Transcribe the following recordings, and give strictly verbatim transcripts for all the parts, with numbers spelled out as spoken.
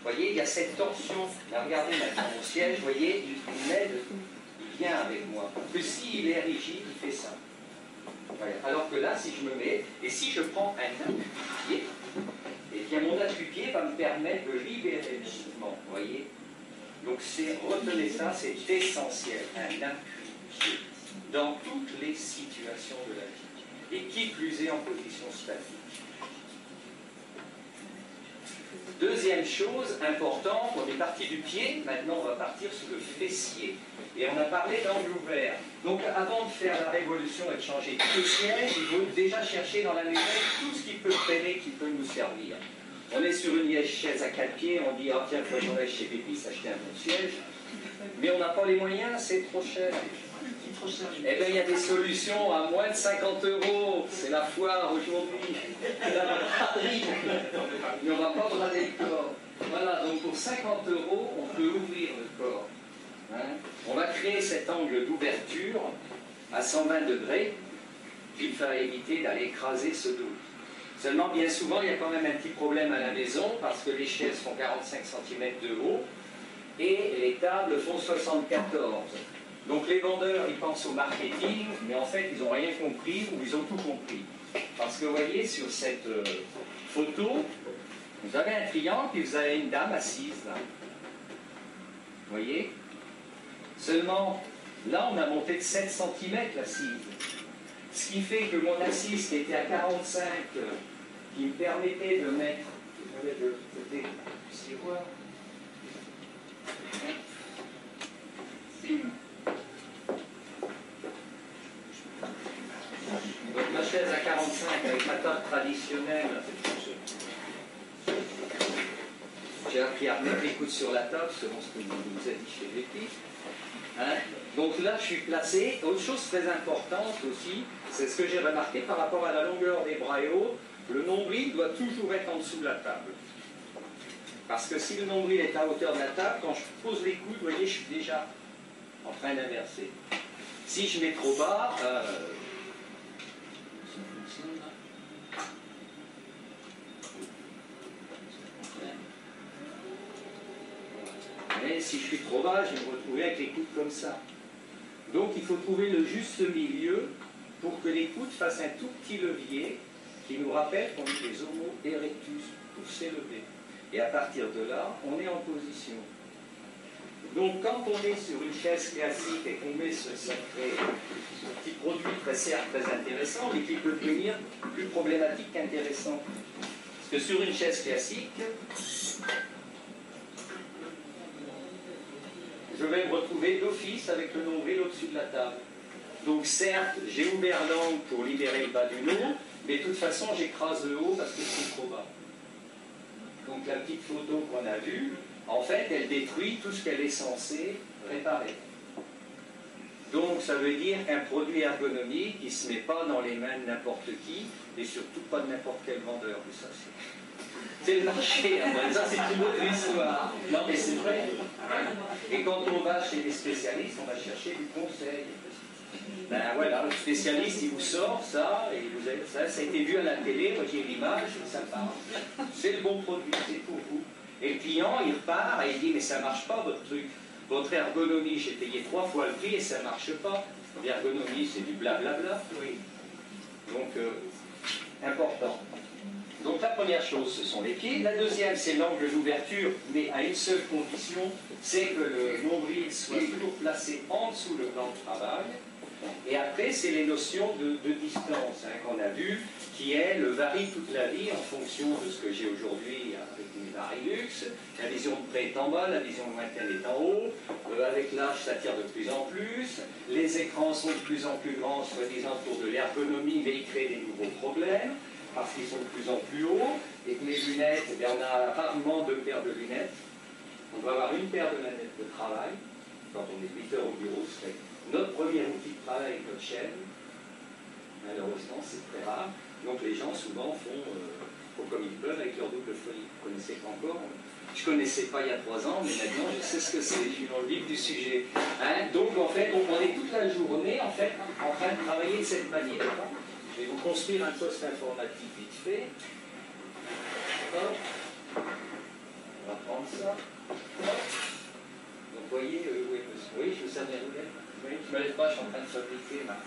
Vous voyez, il y a cette torsion. Là, regardez maintenant mon siège, vous voyez, il m'aide, il vient avec moi. Que s'il est rigide, il fait ça. Voilà. Alors que là, si je me mets, et si je prends un appui-pied, et bien mon appui-pied va me permettre de libérer le mouvement, vous voyez. Donc c'est, retenez ça, c'est essentiel, un appui-pied, dans toutes les situations de la vie. Et qui plus est en position statique. Deuxième chose importante, on est parti du pied, maintenant on va partir sur le fessier. Et on a parlé d'angle ouvert. Donc avant de faire la révolution et de changer tout le siège, il faut déjà chercher dans la maison tout ce qui peut traîner, qui peut nous servir. On est sur une chaise à quatre pieds, on dit, ah tiens, il faut qu'on aille chez Pépi s'acheter un bon siège. Mais on n'a pas les moyens, c'est trop cher. Eh bien, il y a des solutions à moins de cinquante euros. C'est la foire aujourd'hui. Mais on ne va pas brader le corps. Voilà, donc pour cinquante euros, on peut ouvrir le corps. Hein? On va créer cet angle d'ouverture à cent vingt degrés qui va éviter d'aller écraser ce dos. Seulement, bien souvent, il y a quand même un petit problème à la maison parce que les chaises font quarante-cinq centimètres de haut et les tables font soixante-quatorze. Donc les vendeurs, ils pensent au marketing, mais en fait, ils n'ont rien compris ou ils ont tout compris. Parce que vous voyez, sur cette euh, photo, vous avez un triangle et vous avez une dame assise là. Vous voyez? Seulement, là, on a monté de sept centimètres l'assise. Ce qui fait que mon assise qui était à quarante-cinq, euh, qui me permettait de mettre... Je vais de l'autre côté, vous puissiez voir. Donc ma chaise à quarante-cinq avec ma table traditionnelle, j'ai appris à remettre les coudes sur la table selon ce que vous nous avez dit chez Pépi. Hein? Donc là je suis placé. Autre chose très importante aussi, c'est ce que j'ai remarqué par rapport à la longueur des bras et haut, le nombril doit toujours être en dessous de la table. Parce que si le nombril est à hauteur de la table, quand je pose les coudes, vous voyez, je suis déjà en train d'inverser. Si je mets trop bas, euh, mais si je suis trop bas, je vais me retrouver avec les coudes comme ça. Donc il faut trouver le juste milieu pour que les coudes fassent un tout petit levier qui nous rappelle qu'on est des homo erectus pour s'élever. Et à partir de là, on est en position. Donc quand on est sur une chaise classique et qu'on met ce sacré ce petit produit très certes très intéressant, mais qui peut devenir plus problématique qu'intéressant. Parce que sur une chaise classique, je vais me retrouver d'office avec le nombril au-dessus de la table. Donc certes, j'ai ouvert l'angle pour libérer le bas du dos, mais de toute façon, j'écrase le haut parce que c'est trop bas. Donc la petite photo qu'on a vue, en fait, elle détruit tout ce qu'elle est censée réparer. Donc ça veut dire qu'un produit ergonomique qui ne se met pas dans les mains de n'importe qui, et surtout pas de n'importe quel vendeur. Mais ça, c'est le marché, hein. Ça c'est une autre histoire. Non mais c'est vrai. Et quand on va chez les spécialistes, on va chercher du conseil. Ben voilà, le spécialiste il vous sort ça, et vous avez, ça, ça a été vu à la télé, moi j'ai l'image, ça part. C'est le bon produit, c'est pour vous. Et le client il repart et il dit mais ça marche pas votre truc. Votre ergonomie, j'ai payé trois fois le prix et ça marche pas. L'ergonomie c'est du blablabla. Oui. Donc euh, important. Donc la première chose ce sont les pieds. La deuxième c'est l'angle d'ouverture, mais à une seule condition, c'est que le nombril soit toujours placé en dessous le plan de travail. Et après, c'est les notions de, de distance hein, qu'on a vues, qui, elles, varient toute la vie en fonction de ce que j'ai aujourd'hui avec une Varilux. La vision de près est en bas, la vision lointaine est en haut. Euh, avec l'âge, ça tire de plus en plus. Les écrans sont de plus en plus grands, soi-disant pour de l'ergonomie, mais ils créent des nouveaux problèmes, parce qu'ils sont de plus en plus hauts. Et que les lunettes, eh bien, on a rarement deux paires de lunettes. On doit avoir une paire de lunettes de travail. Quand on est huit heures au bureau, c'est notre premier outil de travail avec notre chaîne. Malheureusement, c'est très rare. Donc les gens souvent font, euh, font comme ils peuvent avec leur double feuille. Vous ne connaissez pas encore? Je ne connaissais pas il y a trois ans, mais maintenant je sais ce que c'est. Je suis dans le vif du sujet. Hein? Donc en fait, on est toute la journée en, fait, en train de travailler de cette manière. Je vais vous construire un poste informatique vite fait. Hop. On va prendre ça. Donc, vous voyez, euh, oui, oui, je me sers de la roulette. Oui, je me lève pas, je suis en train de fabriquer ma.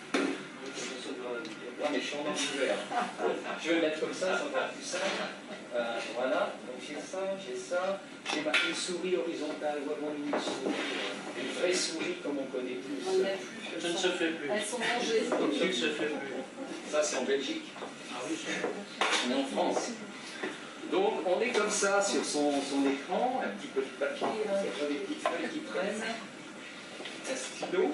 Non, mais je suis en envers. Je vais le mettre comme ça, c'est encore plus simple. Euh, voilà, donc j'ai ça, j'ai ça. J'ai ma une souris horizontale, ou mon une souris. Une vraie souris comme on connaît tous. Ça ne se fait plus. Elles sont rangées. Ça ne se fait plus. Ça, c'est en Belgique. Ah oui, On est en France. Donc, on est comme ça sur son, son écran, un petit peu de papier, là, il y a pas des petites feuilles qui traînent, un stylo.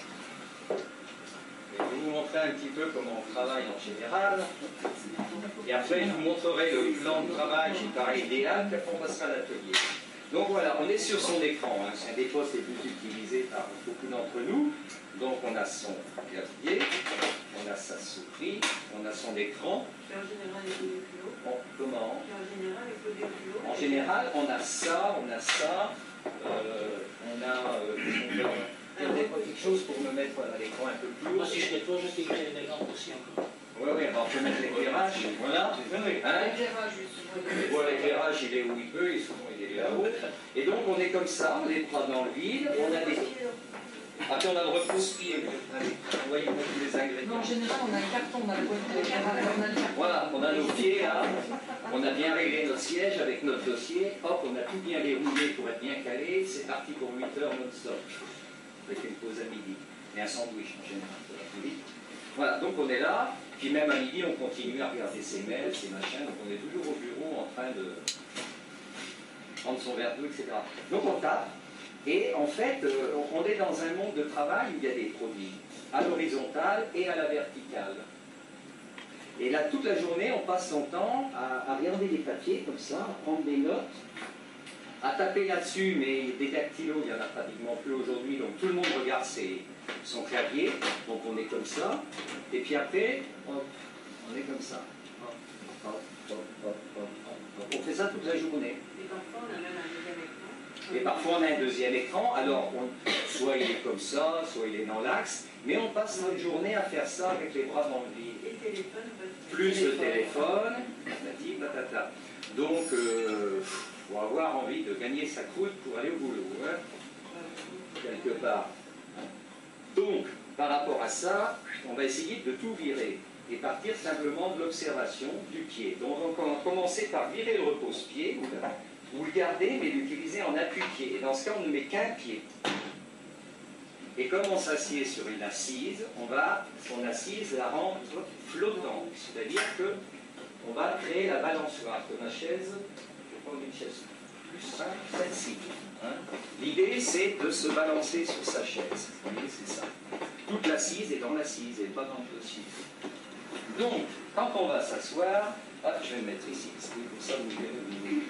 Je vais vous montrer un petit peu comment on travaille en général. Et après, je vous montrerai le plan de travail qui paraît idéal, puis après on passera à l'atelier. Donc voilà, on est sur son écran. Hein. C'est un des postes les plus utilisés par beaucoup d'entre nous. Donc on a son clavier, on a sa souris, on a son écran. Et en général, avec le dé plus haut. Bon, comment? Et en général, avec le dé plus haut. En général, on a ça, on a ça, euh, on a... Euh, il y a quelque chose pour me mettre à l'écran un peu plus haut. Moi, si je serais toi, je t'écrirais des gants aussi encore. Oui, oui, alors on peut mettre l'éclairage, voilà. Hein? L'éclairage, justement. Bon, l'éclairage, il est où il peut, et souvent il est là-haut. Et donc on est comme ça, les bras dans le vide, on a des... Après on a le repose-pied, vous voyez tous les ingrédients. En général, on a un carton, on a le boîte de l'éclairage, on a le carton. Voilà, on a nos pieds là, on a bien réglé notre siège avec notre dossier, hop, on a tout bien déroulé pour être bien calé, c'est parti pour huit heures non-stop. Avec une pause à midi, et un sandwich en général, ça va plus vite. Voilà, donc on est là, puis même à midi, on continue à regarder ses mails, ses machins, donc on est toujours au bureau en train de prendre son verre d'eau, et cetera. Donc on tape, et en fait, euh, on est dans un monde de travail où il y a des produits à l'horizontale et à la verticale. Et là, toute la journée, on passe son temps à, à regarder des papiers comme ça, à prendre des notes, à taper là-dessus, mais des dactylos, il n'y en a pratiquement plus aujourd'hui, donc tout le monde regarde ses, son clavier, donc on est comme ça, et puis après, hop, on est comme ça. Hop, hop, hop, hop, hop, hop. On fait ça toute la journée. Et parfois, on a même un deuxième écran. Et parfois, on a un deuxième écran, alors on, soit il est comme ça, soit il est dans l'axe, mais on passe notre journée à faire ça avec les bras dans le vide. Et téléphone, Plus le téléphone, patati patata. Donc, euh, faut avoir envie de gagner sa croûte pour aller au boulot, hein, quelque part. Donc, par rapport à ça, on va essayer de tout virer et partir simplement de l'observation du pied. Donc, on va commencer par virer le repose-pied, ou, le- ou le garder, mais l'utiliser en appui-pied. Et dans ce cas, on ne met qu'un pied. Et comme on s'assied sur une assise, on va, son assise, la rendre flottante. C'est-à-dire que on va créer la balançoire de ma chaise. Je vais prendre une chaise plus simple, celle-ci. Hein. L'idée, c'est de se balancer sur sa chaise. Vous voyez, c'est ça. Toute l'assise est dans l'assise et pas dans le dossier. Donc, quand on va s'asseoir, ah, je vais me mettre ici, parce que pour ça, vous verrez au niveau.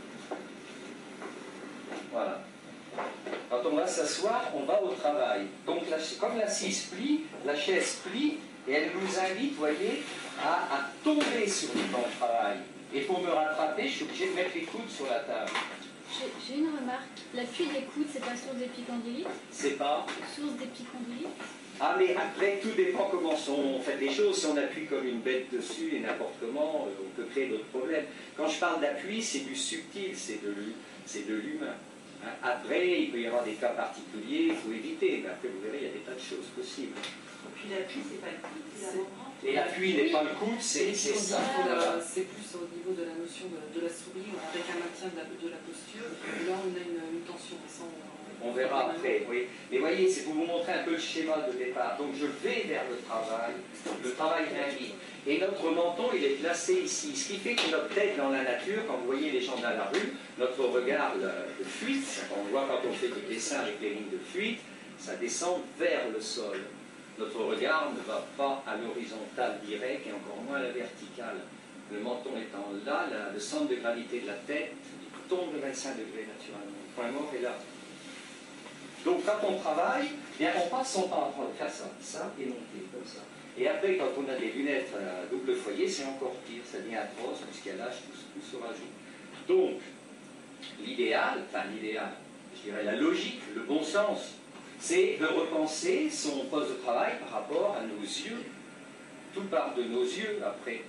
Voilà. Quand on va s'asseoir, on va au travail. Donc, la, comme l'assise plie, la chaise plie, et elle nous invite, vous voyez, à, à tomber sur le plan de travail. Et pour me rattraper, je suis obligé de mettre les coudes sur la table. J'ai j'ai une remarque. L'appui des coudes, c'est pas source d'épicondylite? C'est pas... Source d'épicondylite? Ah, mais après, tout dépend comment on fait les choses. Si on appuie comme une bête dessus et n'importe comment, euh, on peut créer d'autres problèmes. Quand je parle d'appui, c'est du subtil, c'est de, c'est de l'humain. Hein. Après, il peut y avoir des cas particuliers, il faut éviter. Mais après, vous verrez, il y a des tas de choses possibles. Puis l'appui, c'est pas le coude, c'est l'avant-bras. Et l'appui n'est pas le coude, c'est c'est ça. Euh, C'est plus au niveau de la notion de, de la souris, avec un maintien de la, de la posture. Là, on a une, une tension. Et ça, on, On verra après, oui. Mais voyez, c'est pour vous montrer un peu le schéma de départ. Donc je vais vers le travail, le travail m'invite. Et notre menton, il est placé ici. Ce qui fait que notre tête dans la nature, quand vous voyez les gens dans la rue, notre regard de fuite, on voit quand on fait du dessin avec les lignes de fuite, ça descend vers le sol. Notre regard ne va pas à l'horizontale direct et encore moins à la verticale. Le menton étant là, la, le centre de gravité de la tête, il tombe de vingt-cinq degrés naturellement. Le point mort est là. Donc quand on travaille, bien, on passe son temps à faire ça, ça et monter comme ça. Et après, quand on a des lunettes à double foyer, c'est encore pire, ça devient atroce, puisqu'à l'âge, tout, tout se rajoute. Donc, l'idéal, enfin l'idéal, je dirais la logique, le bon sens, c'est de repenser son poste de travail par rapport à nos yeux. Tout part de nos yeux après.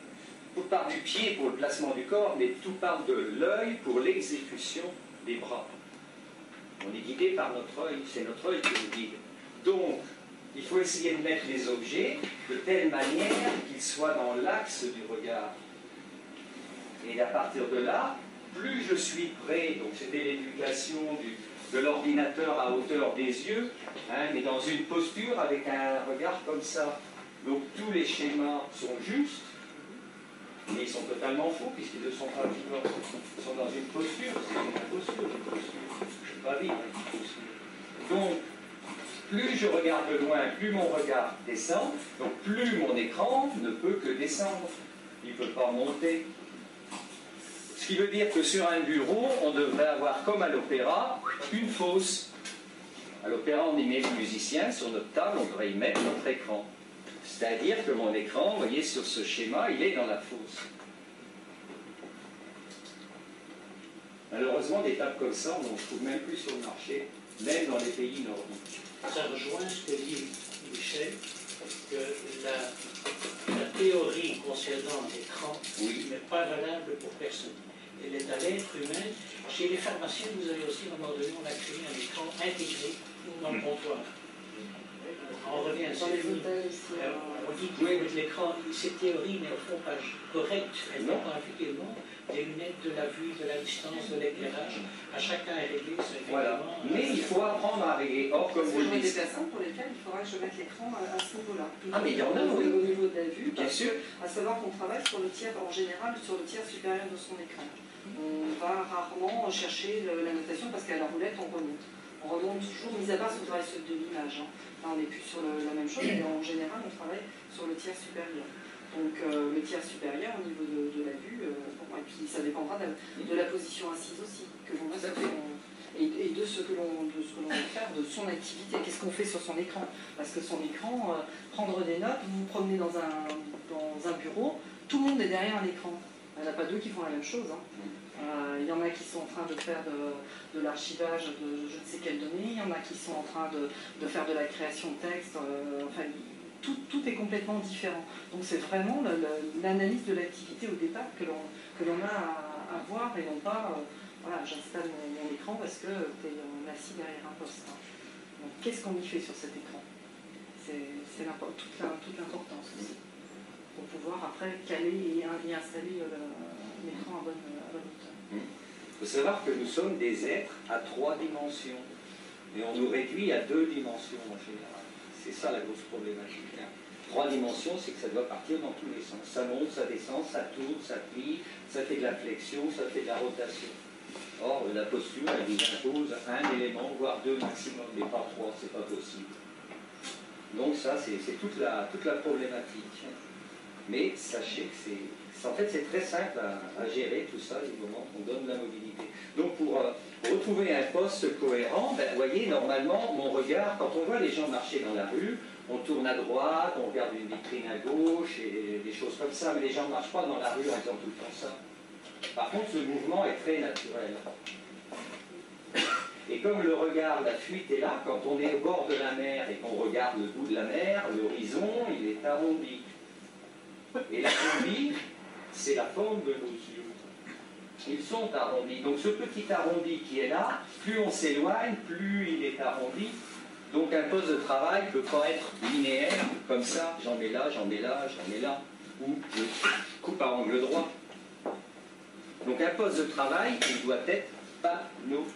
tout part du pied pour le placement du corps, mais tout part de l'œil pour l'exécution des bras. On est guidé par notre œil, c'est notre œil qui nous guide. Donc, il faut essayer de mettre les objets de telle manière qu'ils soient dans l'axe du regard. Et à partir de là, plus je suis près, donc c'était l'éducation de l'ordinateur à hauteur des yeux, hein, mais dans une posture avec un regard comme ça. Donc tous les schémas sont justes, mais ils sont totalement faux puisqu'ils ne sont pas vivants. Ils sont dans une posture, c'est une posture, une posture. Je ne peux pas vivre avec une posture. Donc, plus je regarde de loin, plus mon regard descend, donc plus mon écran ne peut que descendre. Il ne peut pas monter. Ce qui veut dire que sur un bureau, on devrait avoir, comme à l'opéra, une fosse. À l'opéra, on y met le musicien, sur notre table, on devrait y mettre notre écran. C'est-à-dire que mon écran, vous voyez, sur ce schéma, il est dans la fosse. Malheureusement, des tables comme ça, on n'en trouve même plus sur le marché, même dans les pays nordiques. Ça rejoint ce que dit Michel, que la, la théorie concernant l'écran Oui. n'est pas valable pour personne. Elle est à l'être humain. Chez les pharmaciens, vous avez aussi, à un moment donné, on a créé un écran intégré dans le comptoir. On revient à Dans les cette hôtels ici. Euh, on dit qu'il faut mettre l'écran, cette théorie n'est au fond pas correcte. Elle Non. comprend effectivement des lunettes, de la vue, de la distance, de l'éclairage. À chacun est réglé, c'est Voilà. effectivement. Mais il faut apprendre à régler. Or, comme Parce vous que le j'aurais des dites, personnes pour lesquelles il faudra que je mette l'écran à, à ce niveau-là. Ah, mais il y en a, Au- oui. Au niveau de la vue, Bien parce sûr. que, à savoir qu'on travaille sur le tiers, en général, sur le tiers supérieur de son écran. On va rarement chercher le- la notation parce qu'à la roulette, on remonte. On remonte toujours, mis à part si on travaille sur de l'image. Hein. Là, on n'est plus sur le- la même chose, mais en général, on travaille sur le tiers supérieur. Donc, euh, le tiers supérieur au niveau de, de la vue, euh, bon, et puis ça dépendra de, de la position assise aussi, que l'on a sur son- et, et de ce que l'on de ce que l'on veut faire, de son activité, qu'est-ce qu'on fait sur son écran. Parce que son écran, euh, prendre des notes, vous vous promenez dans un, dans un bureau, tout le monde est derrière un écran. Il n'y en a pas deux qui font la même chose. Hein. Euh, il y en a qui sont en train de faire de, de l'archivage de je ne sais quelles données, il y en a qui sont en train de, de faire de la création de texte, euh, enfin, tout, tout est complètement différent. Donc c'est vraiment l'analyse de l'activité au départ que l'on que l'on a à, à voir et non pas, euh, voilà, j'installe mon, mon écran parce que tu es assis derrière un poste. Hein. Donc qu'est-ce qu'on y fait sur cet écran? C'est toute l'importance aussi, pour pouvoir après caler et, et installer l'écran à bonne, à bonne hauteur. il faut savoir que nous sommes des êtres à trois dimensions. Et on nous réduit à deux dimensions en général. C'est ça la grosse problématique. Hein. Trois dimensions, c'est que ça doit partir dans tous les sens. Ça monte, ça descend, ça tourne, ça plie, ça fait de la flexion, ça fait de la rotation. Or, la posture, elle nous impose un élément, voire deux maximum, mais pas trois, c'est pas possible. Donc ça, c'est toute la, toute la problématique. Mais sachez que c'est... En fait, c'est très simple à, à gérer tout ça du moment qu'on donne la mobilité. Donc pour euh, retrouver un poste cohérent, ben, vous voyez, normalement, mon regard, quand on voit les gens marcher dans la rue, on tourne à droite, on regarde une vitrine à gauche, et des choses comme ça, mais les gens ne marchent pas dans la rue en faisant tout le temps ça. Par contre, ce mouvement est très naturel. Et comme le regard, la fuite est là, quand on est au bord de la mer et qu'on regarde le bout de la mer, l'horizon, il est arrondi. Et l'arrondi, c'est la forme de nos yeux. Ils sont arrondis. Donc ce petit arrondi qui est là, plus on s'éloigne, plus il est arrondi. Donc un poste de travail ne peut pas être linéaire, comme ça, j'en mets là, j'en mets là, j'en mets là, ou je coupe à angle droit. Donc un poste de travail, il doit être panoramique.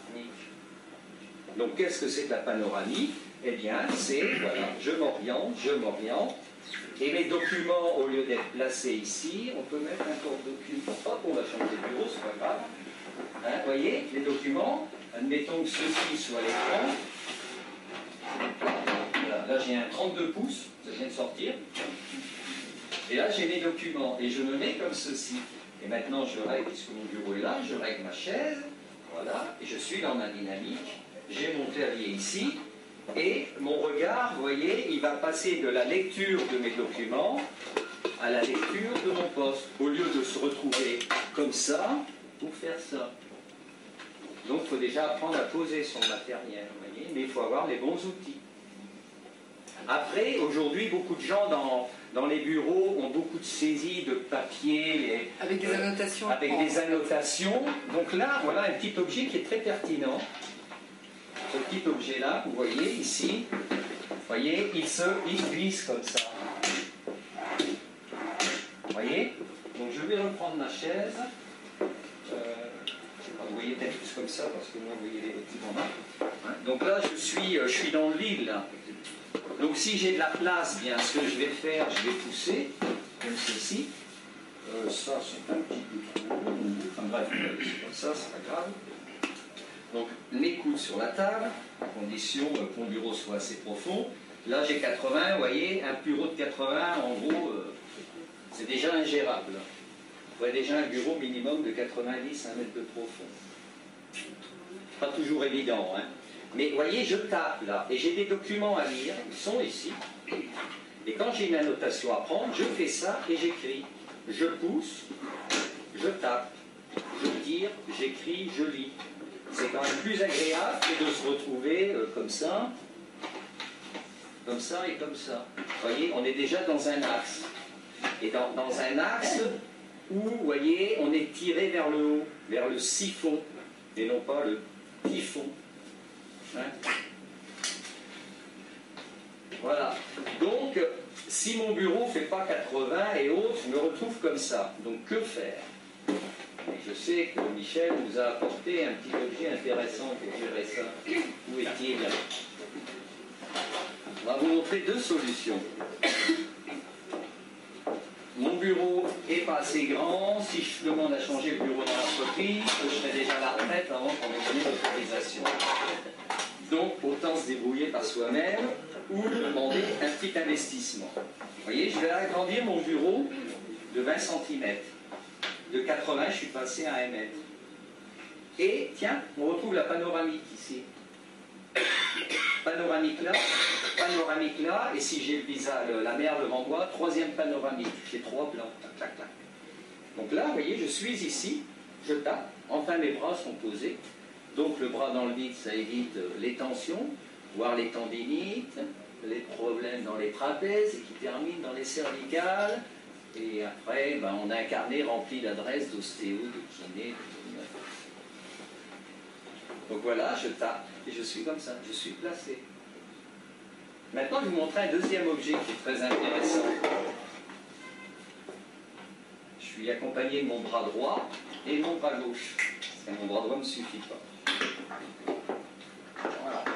Donc qu'est-ce que c'est que la panoramique? Eh bien, c'est, voilà, je m'oriente, je m'oriente, et mes documents, au lieu d'être placés ici, on peut mettre un porte-document. Hop, on va changer de bureau, c'est pas grave. Hein, vous voyez, les documents, admettons que ceci soit l'écran. Voilà, là j'ai un trente-deux pouces, ça vient de sortir. Et là j'ai mes documents, et je me mets comme ceci. Et maintenant je règle, puisque mon bureau est là, je règle ma chaise, voilà, et je suis dans ma dynamique. J'ai mon terrier ici, et mon regard, vous voyez, il va passer de la lecture de mes documents à la lecture de mon poste, au lieu de se retrouver comme ça pour faire ça. Donc il faut déjà apprendre à poser son matériel, vous voyez, mais il faut avoir les bons outils. Après, aujourd'hui, beaucoup de gens dans, dans les bureaux, ont beaucoup de saisies, de papier, les, avec des annotations. avec en... des annotations. Donc là, voilà un petit objet qui est très pertinent. Ce petit objet-là, vous voyez ici, vous voyez, il se il glisse comme ça. Vous voyez? Donc je vais reprendre ma chaise. Euh, vous voyez peut-être plus comme ça, parce que moi, vous voyez les petits formats. Donc là, je suis, je suis dans le vide, là. Donc si j'ai de la place, bien, ce que je vais faire, je vais pousser, comme ceci. Euh, ça, c'est un petit peu trop long. Enfin bref, c'est comme ça, c'est pas grave. Donc les coudes sur la table, à condition que mon bureau soit assez profond. Là, j'ai quatre-vingts, vous voyez, un bureau de quatre-vingts, en gros, euh, c'est déjà ingérable. Il faudrait déjà un bureau minimum de quatre-vingt-dix à un mètre de profond. Pas toujours évident, hein. Mais vous voyez, je tape là, et j'ai des documents à lire, ils sont ici. Et quand j'ai une annotation à prendre, je fais ça et j'écris. Je pousse, je tape, je tire, j'écris, je lis. C'est quand même plus agréable que de se retrouver euh, comme ça, comme ça et comme ça. Vous voyez, on est déjà dans un axe. Et dans, dans un axe où, vous voyez, on est tiré vers le haut, vers le siphon, et non pas le typhon. Hein? Voilà. Donc, si mon bureau ne fait pas quatre-vingts et autres, je me retrouve comme ça. Donc, que faire? Et je sais que Michel nous a apporté un petit objet intéressant pour gérer ça. Où est-il? On va vous montrer deux solutions. Mon bureau n'est pas assez grand. Si je demande à changer le bureau dans l'entreprise, je serai déjà à la retraite avant qu'on ait donné l'autorisation. Donc, autant se débrouiller par soi-même ou demander un petit investissement. Vous voyez, je vais agrandir mon bureau de vingt centimètres. De quatre-vingts, je suis passé à un mètre. Et, tiens, on retrouve la panoramique ici. Panoramique là, panoramique là, et si j'ai le visage, la mer devant moi, troisième panoramique. J'ai trois plans. Tac, tac, tac. Donc là, vous voyez, je suis ici, je tape, enfin mes bras sont posés. Donc le bras dans le vide, ça évite les tensions, voire les tendinites, les problèmes dans les trapèzes et qui terminent dans les cervicales. Et après, ben, on a un carnet rempli d'adresses d'ostéo, de kiné, de... Donc voilà, je tape et je suis comme ça, je suis placé. Maintenant, je vais vous montrer un deuxième objet qui est très intéressant. Je suis accompagné de mon bras droit et de mon bras gauche. Parce que mon bras droit ne me suffit pas. Voilà.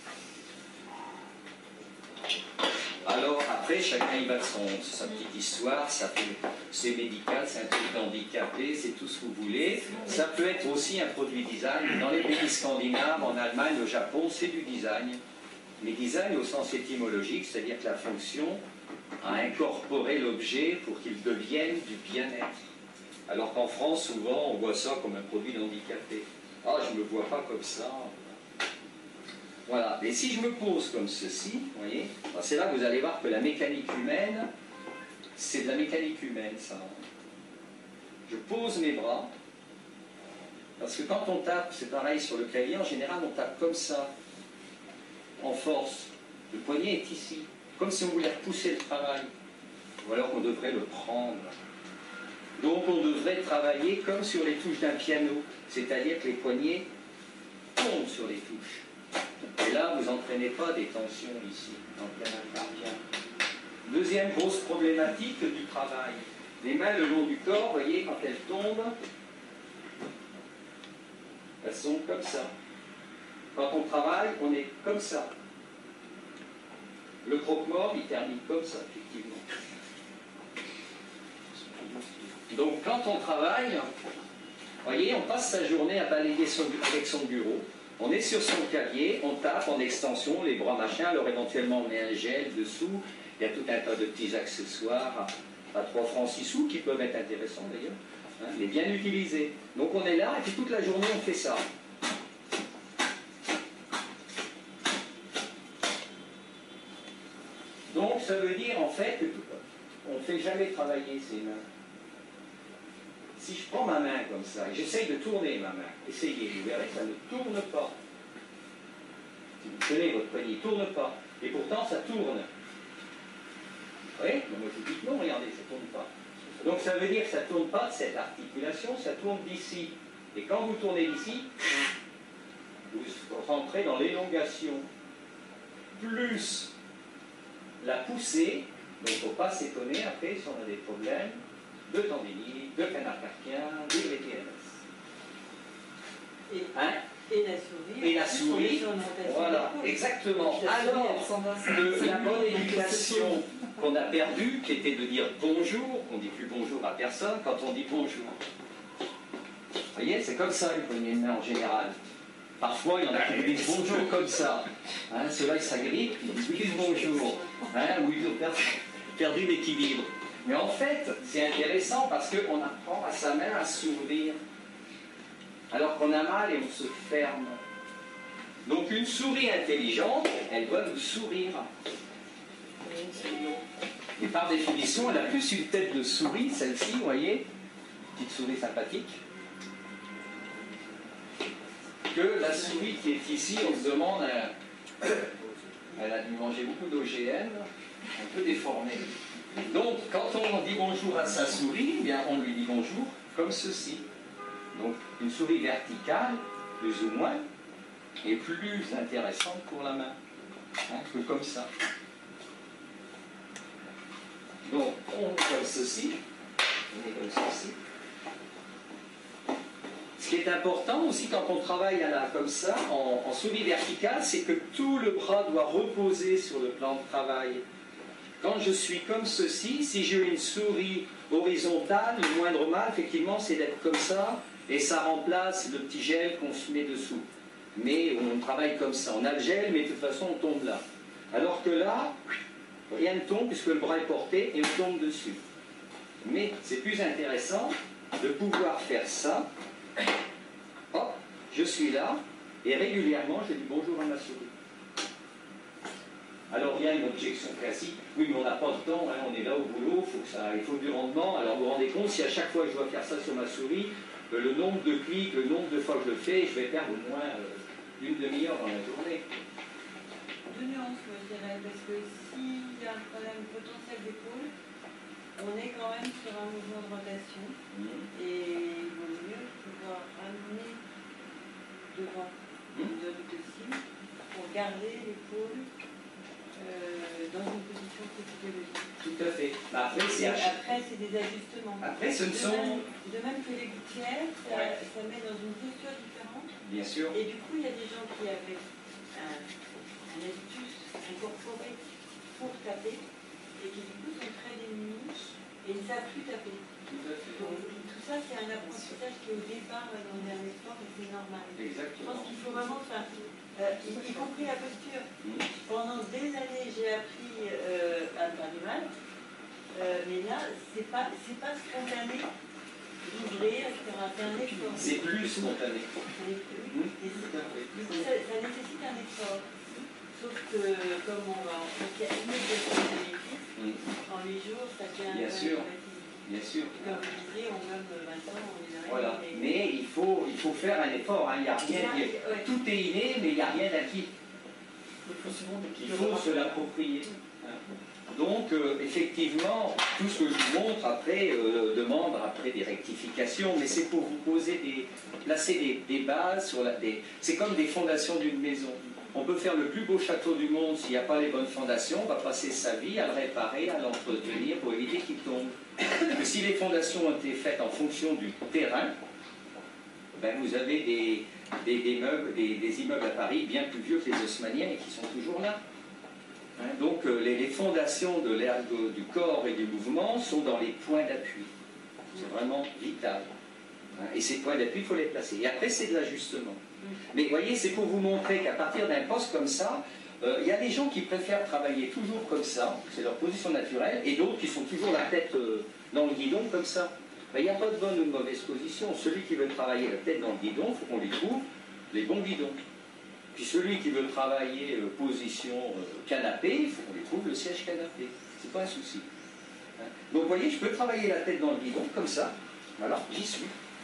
Alors après, chacun y va de son, sa petite histoire, ça fait, c'est médical, c'est un truc handicapé, c'est tout ce que vous voulez. Ça peut être aussi un produit design. Dans les pays scandinaves, en Allemagne, au Japon, c'est du design. Mais design au sens étymologique, c'est-à-dire que la fonction a incorporé l'objet pour qu'il devienne du bien-être. Alors qu'en France, souvent, on voit ça comme un produit handicapé. Ah, je ne me vois pas comme ça. Voilà. Et si je me pose comme ceci, vous voyez, c'est là que vous allez voir que la mécanique humaine, c'est de la mécanique humaine, ça. Je pose mes bras, parce que quand on tape, c'est pareil sur le clavier, en général, on tape comme ça, en force. Le poignet est ici, comme si on voulait repousser le travail, ou alors qu'on devrait le prendre. Donc on devrait travailler comme sur les touches d'un piano, c'est-à-dire que les poignets tombent sur les touches. Et là, vous n'entraînez pas des tensions ici, dans le canal carpien. Deuxième grosse problématique du travail. Les mains le long du corps, vous voyez, quand elles tombent, elles sont comme ça. Quand on travaille, on est comme ça. Le croque-mort, il termine comme ça, effectivement. Donc, quand on travaille, vous voyez, on passe sa journée à balayer son, avec son bureau. On est sur son clavier, on tape en extension, les bras machin, alors éventuellement on met un gel dessous, il y a tout un tas de petits accessoires à, à trois francs six sous qui peuvent être intéressants d'ailleurs, hein, mais bien utilisés. Donc on est là et puis toute la journée on fait ça. Donc ça veut dire en fait qu'on ne fait jamais travailler ses mains. Si je prends ma main comme ça et j'essaye de tourner ma main, essayez, vous verrez, ça ne tourne pas. Si vous tenez votre poignet, il ne tourne pas. Et pourtant, ça tourne. Oui, monotypiquement, regardez, ça ne tourne pas. Donc ça veut dire que ça ne tourne pas de cette articulation, ça tourne d'ici. Et quand vous tournez d'ici, vous rentrez dans l'élongation. Plus la poussée, donc il ne faut pas s'étonner après si on a des problèmes de tendinite, de canal carpien, de V T M S. Et, Hein? et la souris. Et la souris, voilà, exactement. Alors, le, la bonne éducation qu'on a perdue, qui était de dire bonjour, on ne dit plus bonjour à personne quand on dit bonjour. Vous voyez, c'est comme ça une poignée de main en général. Parfois, il y en a qui disent bonjour comme ça. Hein, ceux-là, ils s'agrippent, ils disent oui, bonjour. Hein, ou ils ont perdu, perdu l'équilibre. Mais en fait, c'est intéressant parce qu'on apprend à sa main à s'ouvrir. Alors qu'on a mal et on se ferme. Donc une souris intelligente, elle doit nous sourire. Et par définition, elle a plus une tête de souris, celle-ci, vous voyez, petite souris sympathique, que la souris qui est ici, on se demande, elle, elle a dû manger beaucoup d'O G M, un peu déformée. Donc quand on dit bonjour à sa souris, eh bien, on lui dit bonjour comme ceci. Donc une souris verticale, plus ou moins, est plus intéressante pour la main, hein, que comme ça. Donc on est comme ceci, on est comme ceci. Ce qui est important aussi quand on travaille à la, comme ça, en, en souris verticale, c'est que tout le bras doit reposer sur le plan de travail. Quand je suis comme ceci, si j'ai une souris horizontale, le moindre mal, effectivement, c'est d'être comme ça, et ça remplace le petit gel qu'on se met dessous. Mais on travaille comme ça. On a le gel, mais de toute façon, on tombe là. Alors que là, rien ne tombe puisque le bras est porté et on tombe dessus. Mais c'est plus intéressant de pouvoir faire ça. Hop, je suis là, et régulièrement, je dis bonjour à ma souris. Alors il y a une objection classique, oui mais on n'a pas de temps, hein, on est là au boulot, faut que ça, il faut du rendement. Alors vous vous rendez compte, si à chaque fois je dois faire ça sur ma souris, euh, le nombre de clics, le nombre de fois que je le fais, je vais perdre au moins euh, une demi-heure dans la journée. Deux nuances, moi, je dirais, parce que s'il y a un problème potentiel d'épaule, on est quand même sur un mouvement de rotation, mmh. et il vaut mieux pouvoir ramener devant mmh. une zone possible pour garder l'épaule Euh, dans une position physiologique. Tout à fait. Bah après, c'est après, c'est des ajustements. Après, ce ne de sont... Même, de même que les gouttières, ça, ouais. ça met dans une posture différente. Bien sûr. Et du coup, il y a des gens qui avaient un, un habitus incorporé pour taper, et qui du coup sont très démunis et ne savent plus taper. Tout à fait. Donc, tout ça, c'est un apprentissage qui au départ va dans un effort et c'est normal. Exactement. Je pense qu'il faut vraiment faire... Euh, y, y compris la posture. Mmh. Pendant des années, j'ai appris euh, à faire du mal, euh, mais là, c'est pas, c'est pas spontané d'ouvrir, et cetera. C'est un effort. C'est plus spontané. Oui. Mmh. Et du coup, ça, ça nécessite un effort. Sauf que, comme on va en faire une gestion de bénéfice, mmh. en huit jours, ça fait un. Bien sûr. Bien sûr. Et comme vous disiez, on gomme vingt ans, on est derrière. Voilà. Mais, mais il, faut, il faut faire un effort. Hein. Il y a rien, il y a, ouais. Tout est inné, mais il n'y a rien d'acquis. Il faut se l'approprier. Donc, euh, effectivement, tout ce que je vous montre après euh, demande après des rectifications, mais c'est pour vous poser des, placer des, des bases sur la. Des, c'est comme des fondations d'une maison. On peut faire le plus beau château du monde s'il n'y a pas les bonnes fondations, on va passer sa vie à le réparer, à l'entretenir pour éviter qu'il tombe. Mais si les fondations ont été faites en fonction du terrain, ben vous avez des, des, des, meubles, des, des immeubles à Paris bien plus vieux que les haussmanniens et qui sont toujours là. Hein, donc euh, les, les fondations de l'air du corps et du mouvement sont dans les points d'appui. C'est vraiment vital. Hein, et ces points d'appui, il faut les placer. Et après, c'est de l'ajustement. Mais vous voyez, c'est pour vous montrer qu'à partir d'un poste comme ça, il euh, y a des gens qui préfèrent travailler toujours comme ça, c'est leur position naturelle, et d'autres qui sont toujours la tête euh, dans le guidon comme ça. Il n'y a pas de bonne ou de mauvaise position. Celui qui veut travailler la tête dans le guidon, il faut qu'on lui trouve les bons guidons. Puis celui qui veut travailler euh, position euh, canapé, il faut qu'on lui trouve le siège canapé. C'est pas un souci. Hein. Donc vous voyez, je peux travailler la tête dans le guidon comme ça. Voilà, j'y suis.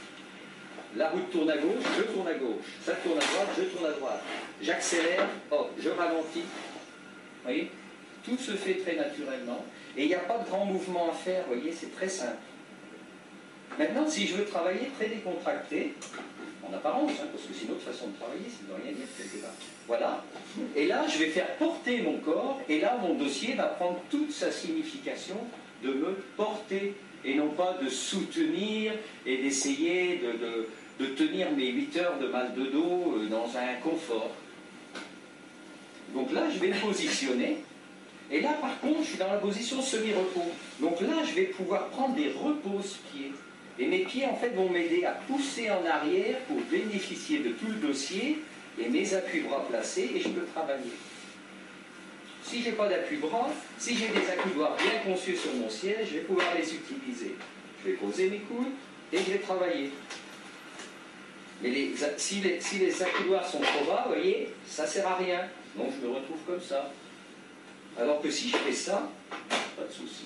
La route tourne à gauche, je tourne à gauche. Ça tourne à droite, je tourne à droite. J'accélère, hop, je ralentis. Vous voyez? Tout se fait très naturellement. Et il n'y a pas de grand mouvement à faire, vous voyez, c'est très simple. Maintenant, si je veux travailler très décontracté, en apparence, hein, parce que c'est une autre façon de travailler, c'est de rien dire quelque part. Voilà. Et là, je vais faire porter mon corps, et là, mon dossier va prendre toute sa signification de me porter, et non pas de soutenir et d'essayer de, de, de tenir mes huit heures de mal de dos dans un confort. Donc là, je vais me positionner. Et là, par contre, je suis dans la position semi-repos. Donc là, je vais pouvoir prendre des repose-pieds. Et mes pieds, en fait, vont m'aider à pousser en arrière pour bénéficier de tout le dossier et mes appuis-bras placés, et je peux travailler. Si je n'ai pas d'appui-bras, si j'ai des accoudoirs bien conçus sur mon siège, je vais pouvoir les utiliser. Je vais poser mes coudes et je vais travailler. Mais les, si, les, si les accoudoirs sont trop bas, vous voyez, ça ne sert à rien. Donc je me retrouve comme ça. Alors que si je fais ça, pas de souci.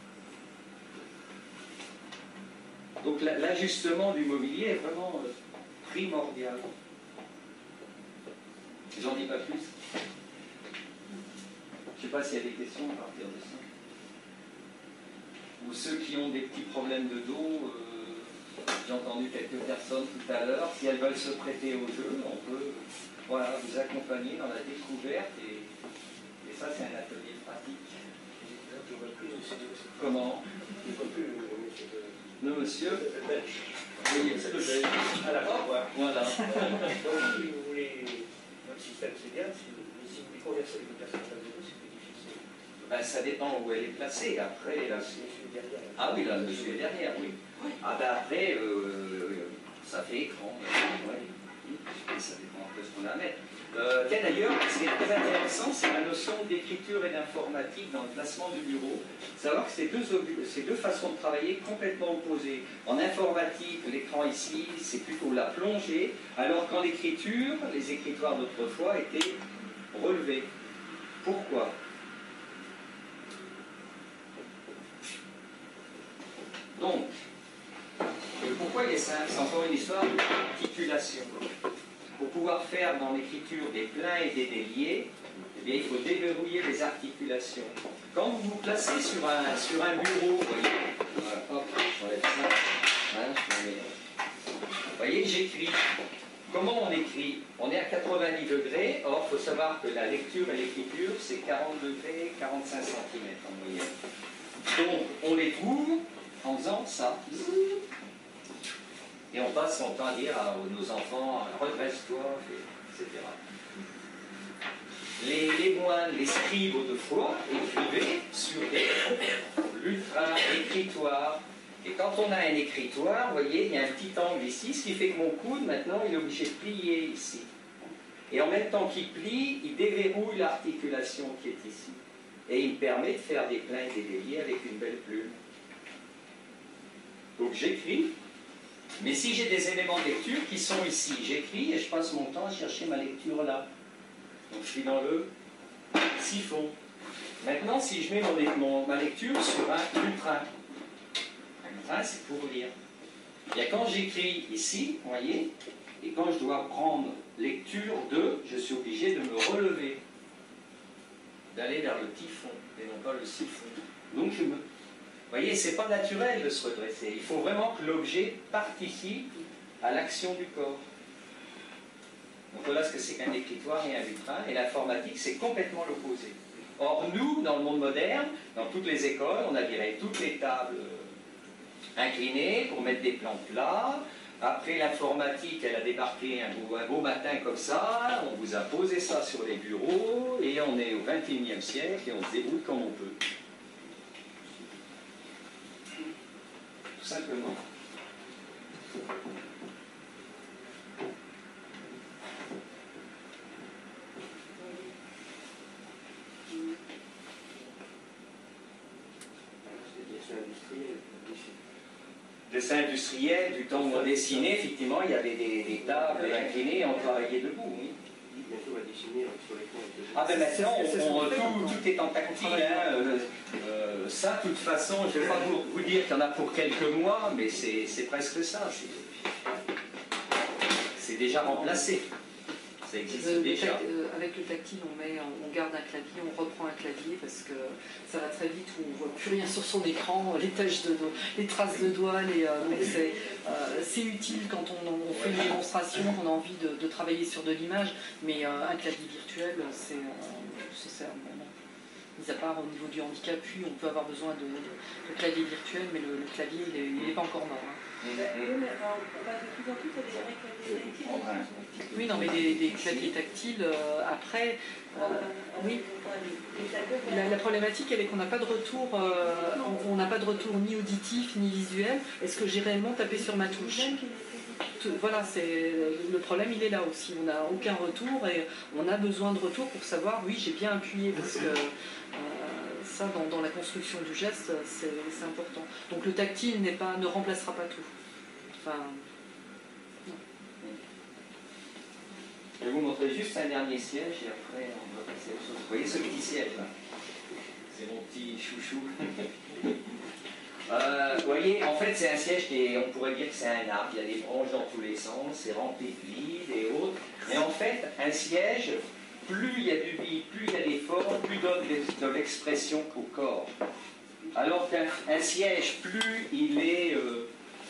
Donc l'ajustement du mobilier est vraiment euh, primordial. J'en dis pas plus. Je ne sais pas s'il y a des questions à partir de ça. Ou ceux qui ont des petits problèmes de dos, euh, j'ai entendu quelques personnes tout à l'heure, si elles veulent se prêter au jeu, on peut voilà, vous accompagner dans la découverte et, et ça c'est un atelier pratique. Comment? Le monsieur oui, à la fois, voilà. Donc, si vous voulez, notre système c'est bien, si vous, si vous voulez converser avec une personne à deux, c'est plus difficile. Ben, ça dépend où elle est placée. Après, là, c'est derrière. Ah oui, là, le monsieur est derrière, oui. Ah ben après, euh, ça fait écran. Ouais. Ça dépend un peu ce qu'on a à mettre. Euh, d'ailleurs, ce qui est très intéressant, c'est la notion d'écriture et d'informatique dans le placement du bureau. Savoir que ces deux, ces deux façons de travailler complètement opposées. En informatique, l'écran ici, c'est plutôt la plongée, alors qu'en écriture, les écritoires d'autrefois étaient relevés. Pourquoi ? Donc, pourquoi il est simple? C'est encore une histoire d'articulation. Pour pouvoir faire dans l'écriture des pleins et des déliés, eh bien, il faut déverrouiller les articulations. Quand vous vous placez sur un, sur un bureau, vous voyez, voilà, hop, j'enlève ça, hein, je mets, vous voyez, j'écris. Comment on écrit? On est à quatre-vingt-dix degrés, or il faut savoir que la lecture et l'écriture, c'est quarante degrés, quarante-cinq centimètres en moyenne. Donc, on les trouve en faisant ça. Et on passe son temps à dire à nos enfants, redresse-toi, et cetera. Les, les moines, les scribes autrefois, écrivaient sur des lutrin, écritoires. Et quand on a un écritoire, vous voyez, il y a un petit angle ici, ce qui fait que mon coude, maintenant, il est obligé de plier ici. Et en même temps qu'il plie, il déverrouille l'articulation qui est ici. Et il me permet de faire des pleins et des déliés avec une belle plume. Donc j'écris. Mais si j'ai des éléments de lecture qui sont ici, j'écris et je passe mon temps à chercher ma lecture là. Donc je suis dans le siphon. Maintenant, si je mets mon, mon, ma lecture sur un lutrin, un lutrin c'est pour lire. Et quand j'écris ici, vous voyez, et quand je dois prendre lecture de, je suis obligé de me relever, d'aller vers le typhon et non pas le siphon. Donc je me... Vous voyez, c'est pas naturel de se redresser. Il faut vraiment que l'objet participe à l'action du corps. Donc voilà ce que c'est qu'un écritoire et un lutrin. Et l'informatique, c'est complètement l'opposé. Or, nous, dans le monde moderne, dans toutes les écoles, on a viré toutes les tables inclinées pour mettre des plans plats. Après, l'informatique, elle a débarqué un beau, un beau matin comme ça. On vous a posé ça sur les bureaux. Et on est au vingt et unième siècle et on se débrouille comme on peut. Tout simplement. Dessin industriel, du temps où on dessinait, effectivement, il y avait des, des tables inclinées et on travaillait debout. Oui. Ah ben maintenant, on, on, tout, tout est en tactile. Hein. Euh, euh, ça, de toute façon, je ne vais pas vous, vous dire qu'il y en a pour quelques mois, mais c'est presque ça. C'est déjà remplacé. Ça existe Le- le déjà. tact- euh, avec le tactile, on, met, on garde un clavier, on reprend un clavier parce que ça va très vite où on ne voit plus rien sur son écran, les taches de doigts, les traces de doigts. Les, euh, donc c'est, euh, c'est utile quand on, on fait une démonstration, qu'on a envie de, de travailler sur de l'image, mais euh, un clavier virtuel, c'est, euh, c'est ça. Bon, non. Mis à part au niveau du handicap, puis on peut avoir besoin de, de, de clavier virtuel, mais le, le clavier, il n'est pas encore mort. Hein. Oui, mais enfin, on passe de plus en plus à des vrais claviers tactiles. Oui, non, mais des, des claviers tactiles, euh, après, euh, oui. La, la problématique, elle est qu'on n'a pas de retour, euh, on n'a pas de retour ni auditif ni visuel. Est-ce que j'ai réellement tapé sur ma touche? Tout, voilà, c'est le problème, il est là aussi. On n'a aucun retour et on a besoin de retour pour savoir, oui, j'ai bien appuyé parce que euh, ça, dans, dans la construction du geste, c'est, c'est important. Donc le tactile n'est pas, ne remplacera pas tout. Enfin, non. Je vais vous montrer juste un dernier siège et après on va passer à autre chose. Vous voyez ce petit siège là? C'est mon petit chouchou. Euh, vous voyez, en fait, c'est un siège qui est, on pourrait dire que c'est un arbre. Il y a des branches dans tous les sens, c'est rempli de vide et autres. Mais en fait, un siège, plus il y a du vide, plus il y a des formes, plus donne de l'expression au corps. Alors qu'un un siège, plus il est... Euh,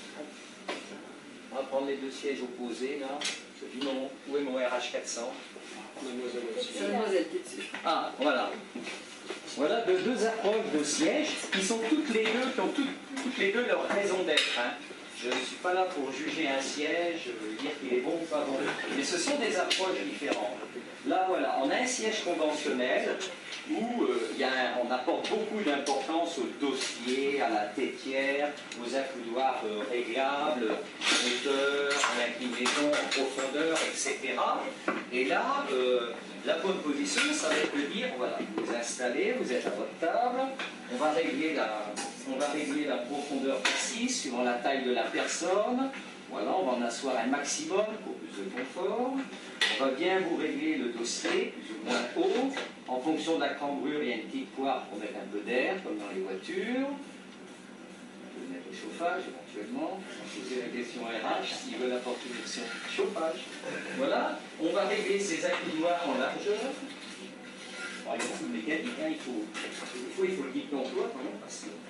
on va prendre les deux sièges opposés là. Non, où est mon R H quatre cents? Mademoiselle aussi. C'est Mademoiselle qui est dessus. Ah, voilà. Voilà de deux approches de sièges qui sont toutes les deux, qui ont toutes, toutes les deux leur raison d'être. Hein. Je ne suis pas là pour juger un siège, dire qu'il est bon ou pas bon. Mais ce sont des approches différentes. Là, voilà, on a un siège conventionnel où euh, y a un, on apporte beaucoup d'importance au dossier, à la tétière, aux accoudoirs euh, réglables, hauteur, en inclinaison, en profondeur, et cetera. Et là, euh, la bonne position, ça va être de dire, voilà, vous vous installez, vous êtes à votre table, on va régler la, on va régler la profondeur assise suivant la taille de la personne. Voilà, on va en asseoir un maximum pour plus de confort. On va bien vous régler le dossier, plus ou moins haut. En fonction de la cambrure, il y a une petite poire pour mettre un peu d'air, comme dans les voitures. On peut mettre le chauffage éventuellement. On va poser la question R H s'ils veulent apporter une option chauffage. Voilà, on va régler ces accoudoirs en largeur. Bon, il y a beaucoup de mécanique, hein, il, faut, il, faut, il faut le guide d'emploi quand même, parce que...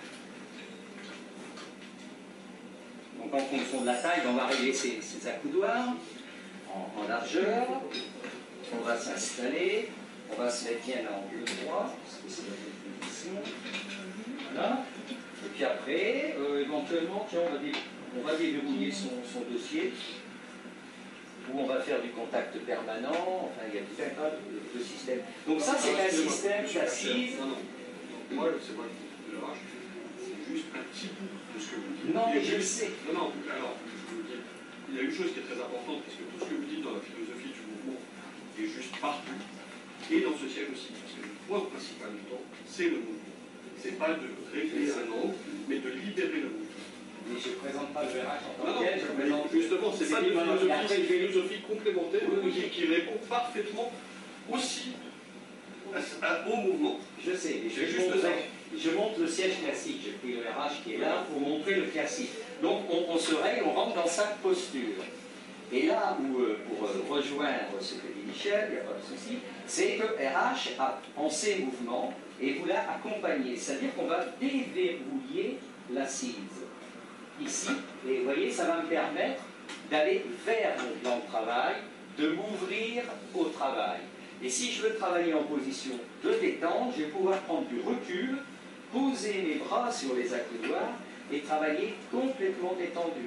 Donc en fonction de la taille, on va régler ces, ces accoudoirs en, en largeur. On va s'installer. On va se mettre bien à angle droit, parce que c'est la bonne position. Voilà. Et puis après, euh, éventuellement, tiens, on, va dé, on va déverrouiller son, son dossier, où on va faire du contact permanent. Enfin, il y a tout un tas de, de systèmes. Donc ça, c'est un système d'assise. Non, non. Moi, c'est pas le rage. C'est juste un petit bout de ce que vous dites. Non, mais je le sais. Non, non, alors, je vous dis, il y a une chose qui est très importante, parce que tout ce que vous dites dans la philosophie du mouvement est juste partout. Et dans ce siège aussi, parce que le point principal du temps, c'est le mouvement. C'est pas de régler un angle, mais de libérer le mouvement. Mais je ne présente pas le R H en tant Non, que tel, je présente... justement, c'est pas une philosophie, c'est une philosophie complémentaire oui, oui. qui, qui répond parfaitement aussi à, à, au mouvement. Je sais, je, juste montre, ça. je montre le siège classique, j'ai pris le R H qui est là pour montrer le classique. Donc on, on se règle, on rentre dans sa posture. Et là où, euh, pour euh, rejoindre ce que dit Michel, il n'y a pas de souci, c'est que R H a pensé mouvement et vous l'a accompagné. C'est-à-dire qu'on va déverrouiller l'assise. Ici, et vous voyez, ça va me permettre d'aller vers mon plan de travail, de m'ouvrir au travail. Et si je veux travailler en position de détente, je vais pouvoir prendre du recul, poser mes bras sur les accoudoirs et travailler complètement détendu.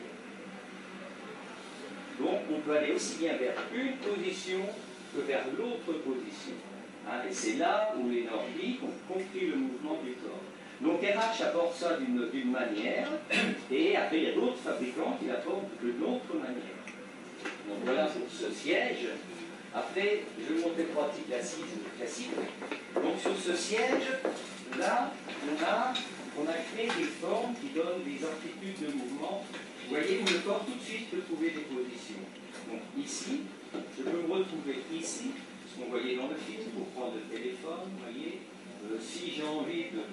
Donc on peut aller aussi bien vers une position que vers l'autre position. Hein, et c'est là où les nordiques ont compris le mouvement du corps. Donc R H apporte ça d'une d'une manière, et après il y a d'autres fabricants qui l'apportent d'une autre manière. Donc voilà pour ce siège. Après, je vais montrer trois types d'assises classiques. Donc sur ce siège, là, on a, on a créé des formes qui donnent des amplitudes de mouvement. Vous voyez, où le corps tout de suite peut trouver des positions. Donc ici, je peux me retrouver ici, ce qu'on voyait dans le film, pour prendre le téléphone, vous voyez. Euh, si j'ai envie de...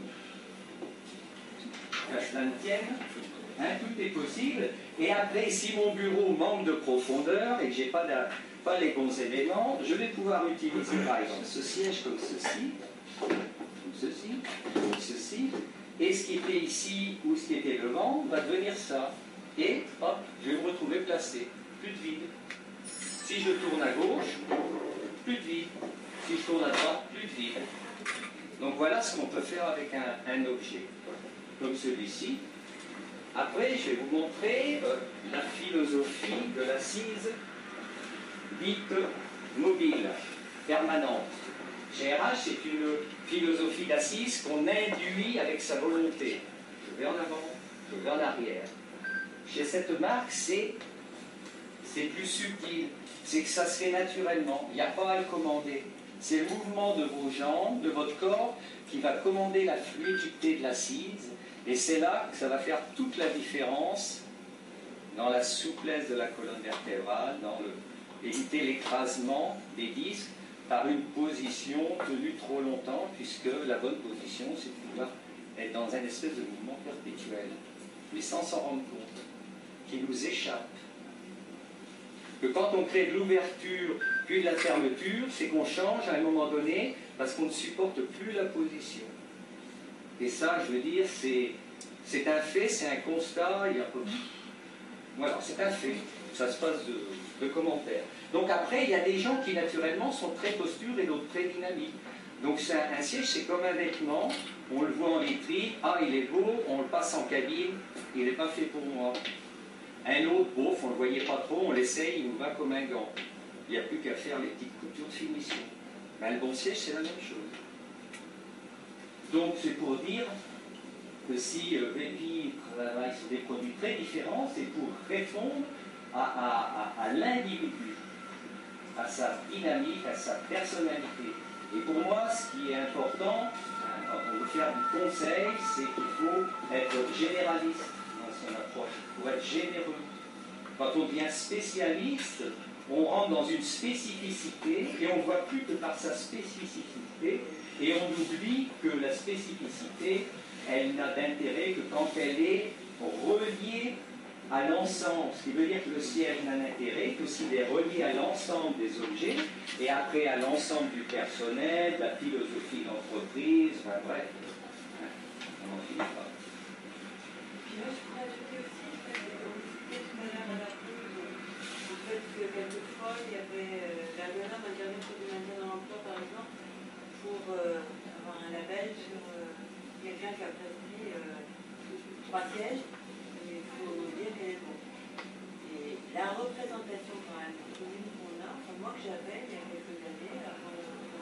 qu'à cela ne tienne, hein, tout est possible. Et après, si mon bureau manque de profondeur et que j'ai pas pas les bons éléments, je vais pouvoir utiliser par exemple ce siège comme ceci, comme ceci, comme ceci, et ce qui était ici ou ce qui était devant va devenir ça. Et hop, je vais me retrouver placé, plus de vide. Si je tourne à gauche, plus de vide. Si je tourne à droite, plus de vide. Donc voilà ce qu'on peut faire avec un, un objet, comme celui-ci. Après, je vais vous montrer euh, la philosophie de l'assise dite mobile, permanente. G R H, c'est une philosophie d'assise qu'on induit avec sa volonté. Je vais en avant, je vais en arrière. Chez cette marque, c'est plus subtil. C'est que ça se fait naturellement. Il n'y a pas à le commander. C'est le mouvement de vos jambes, de votre corps, qui va commander la fluidité de l'assise. Et c'est là que ça va faire toute la différence dans la souplesse de la colonne vertébrale, dans le, éviter l'écrasement des disques par une position tenue trop longtemps, puisque la bonne position, c'est de pouvoir être dans un espèce de mouvement perpétuel, mais sans s'en rendre compte, qui nous échappe. Que quand on crée de l'ouverture puis de la fermeture, c'est qu'on change à un moment donné parce qu'on ne supporte plus la position. Et ça, je veux dire, c'est un fait, c'est un constat, il y a pas... Voilà, c'est un fait. Ça se passe de, de commentaires. Donc après, il y a des gens qui naturellement sont très postures et d'autres très dynamiques. Donc un, un siège, c'est comme un vêtement, on le voit en vitrine, ah il est beau, on le passe en cabine, il n'est pas fait pour moi. Un autre, bof, on ne le voyait pas trop, on l'essaye, il nous va comme un gant. Il n'y a plus qu'à faire les petites coutures de finition. Ben, le bon siège, c'est la même chose. Donc c'est pour dire que si euh, Vépi travaille sur des produits très différents, c'est pour répondre à, à, à, à l'individu, à sa dynamique, à sa personnalité. Et pour moi, ce qui est important, quand on veut faire du conseil, c'est qu'il faut être généraliste dans son approche, pour être généreux. Quand on devient spécialiste, on rentre dans une spécificité et on ne voit plus que par sa spécificité et on oublie que la spécificité, elle n'a d'intérêt que quand elle est reliée à l'ensemble, ce qui veut dire que le siège n'a d'intérêt que s'il est relié à l'ensemble des objets et après à l'ensemble du personnel, de la philosophie d'entreprise, enfin bref, on n'en finit pas. Puis moi, je pourrais ajouter aussi, en fait, on discutait tout à l'heure à la pause, en fait, que quelquefois, il y avait euh, l'ergonome internet du maintien dans l'emploi, par exemple, pour euh, avoir un label sur euh, quelqu'un qui a prescrit euh, trois sièges. Il faut dire qu'elle est bonne. Et la représentation quand même commune qu'on a, enfin, moi que j'avais il y a quelques années, avant,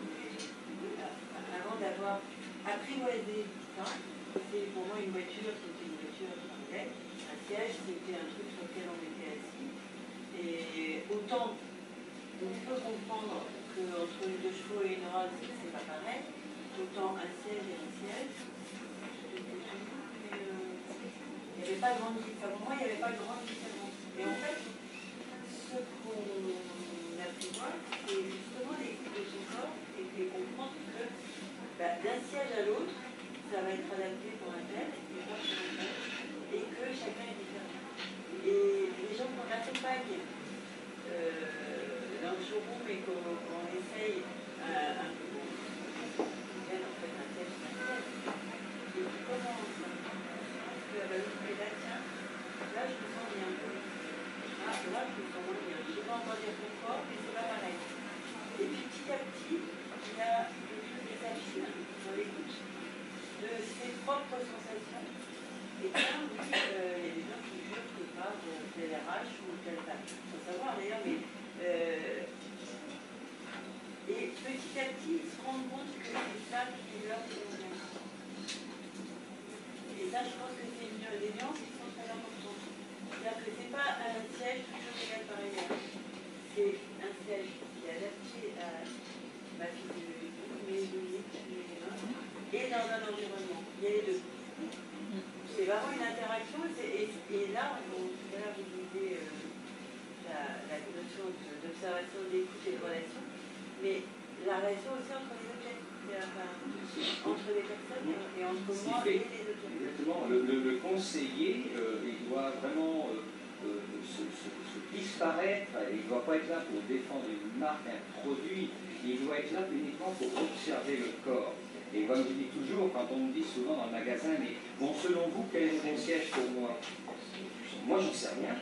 avant d'avoir apprivoisé ça, c'est pour moi une voiture, c'était une voiture qui roulait, un siège, c'était un truc sur lequel on était assis. Et autant on peut comprendre qu'entre les deux chevaux et une rose, c'est pas pareil, autant un siège et un siège, il n'y avait pas de grande différence. Enfin, pour moi, il n'y avait pas de grande différence. Et en fait, ce qu'on apprivoise, c'est justement l'écoute de son corps et de comprendre que bah, d'un siège à l'autre, ça va être adapté pour un tel et pas pour un tel, et que chacun est différent. Et les gens qu'on accompagne euh, dans le showroom et qu'on qu essaye euh, un peu, en fait, un siège, un siège, et qui commence. Là, tiens, là je me sens bien. Ah, là je me sens moins bien. Je ne vais pas encore dire confort, mais c'est pas pareil. Et puis petit à petit, il y a quelque chose qui s'affine dans l'écoute de ses propres sensations. Et bien, oui, euh, il y a des gens qui jurent que par tel R H ou tel table, sans savoir d'ailleurs, mais. Euh, et petit à petit, ils se rendent compte que c'est ça qui leur convient. Et ça, je pense que c'est une des nuances qui sont très importantes. C'est-à-dire que ce n'est pas un siège toujours égal par égal. C'est un siège qui est adapté à ma physiologie, mes limites, mes mains, et dans un environnement. Il y a les deux. C'est vraiment une interaction. Et, et là, on, tout à l'heure, vous disiez euh, la, la notion d'observation, d'écoute et de relation, mais la relation aussi entre les objets. Enfin, entre les personnes et, et entre moi et les objets. Exactement. Le, le, le conseiller, euh, il doit vraiment euh, euh, se, se, se disparaître, il ne doit pas être là pour défendre une marque, un produit, il doit être là uniquement pour observer le corps. Et comme je dis toujours, quand on me dit souvent dans le magasin, mais bon, selon vous, quel est le bon siège pour moi? Moi, j'en sais rien.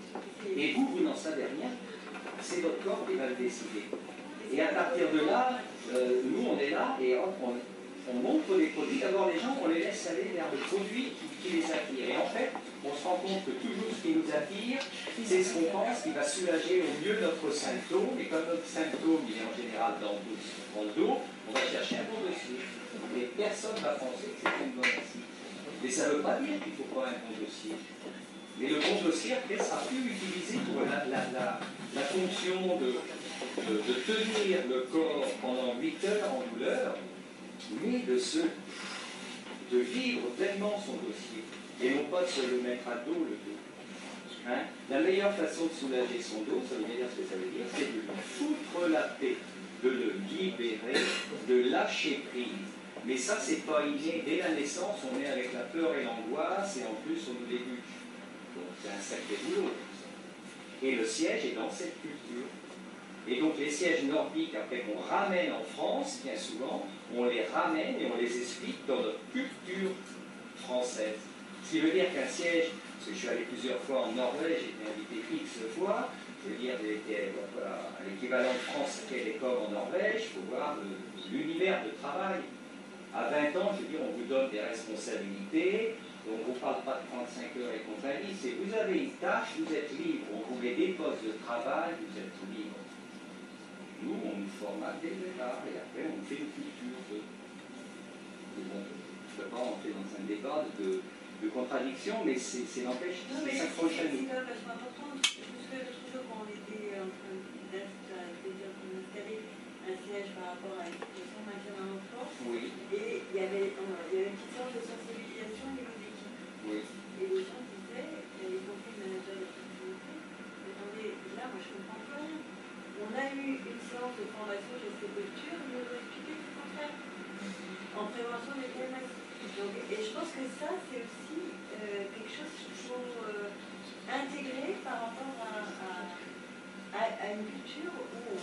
Et vous, vous n'en savez rien. C'est votre corps qui va le décider. Et à partir de là, euh, nous, on est là et hop, on, on montre les produits. D'abord, les gens, on les laisse aller vers le produit qui, qui les attire. Et en fait, on se rend compte que toujours ce qui nous attire, c'est ce qu'on pense qui va soulager au mieux notre symptôme. Et comme notre symptôme, il est en général dans le dos, on va chercher un bon dossier. Et personne ne va penser que c'est une bonne assise. Mais ça ne veut pas dire qu'il ne faut pas un bon dossier. Mais le bon dossier, après, sera plus utilisé pour la, la, la, la fonction de, de, de tenir le corps pendant huit heures en douleur, mais de, se, de vivre pleinement son dossier. Et non pas de se le mettre à dos, le dos. Hein? La meilleure façon de soulager son dos, ça veut dire ce que ça veut dire, c'est de lui foutre la paix, de le libérer, de lâcher prise. Mais ça, c'est pas inné. Dès la naissance, on est avec la peur et l'angoisse, et en plus, on nous débute. Donc, c'est un sacré boulot. Et le siège est dans cette culture. Et donc, les sièges nordiques, après qu'on ramène en France, bien souvent, on les ramène et on les explique dans notre culture française. Ce qui veut dire qu'un siège, parce que je suis allé plusieurs fois en Norvège, j'ai été invité X fois, je veux dire, voilà, à l'équivalent de France, quel est comme en Norvège, il faut voir l'univers de travail. À vingt ans, je veux dire, on vous donne des responsabilités, donc on ne vous parle pas de trente-cinq heures et compagnie, c'est vous avez une tâche, vous êtes libre, on vous met des postes de travail, vous êtes libre. Nous, on nous formate dès le départ, et après, on fait une culture de... de bon, je ne peux pas rentrer dans un débat de, de contradiction, mais c'est n'empêche, c'est ça prochaine. C'est quand même vachement important, parce que l'autre jour, quand on était en train d'installer un siège par rapport à une situation de maintien dans l'emploi, oui. Et il y, avait, euh, il y avait une petite sorte de sensibilisation au niveau de l'équipe. Oui. Et les gens disaient, y compris le manager de proximité, attendez, là, moi je ne comprends pas rien. On a eu une séance de formation de ces postures, on nous a expliqué tout le contraire. En prévention des T M S. Donc, et je pense que ça, c'est aussi euh, quelque chose qu'il faut euh, intégrer par rapport à, à, à, à une culture où on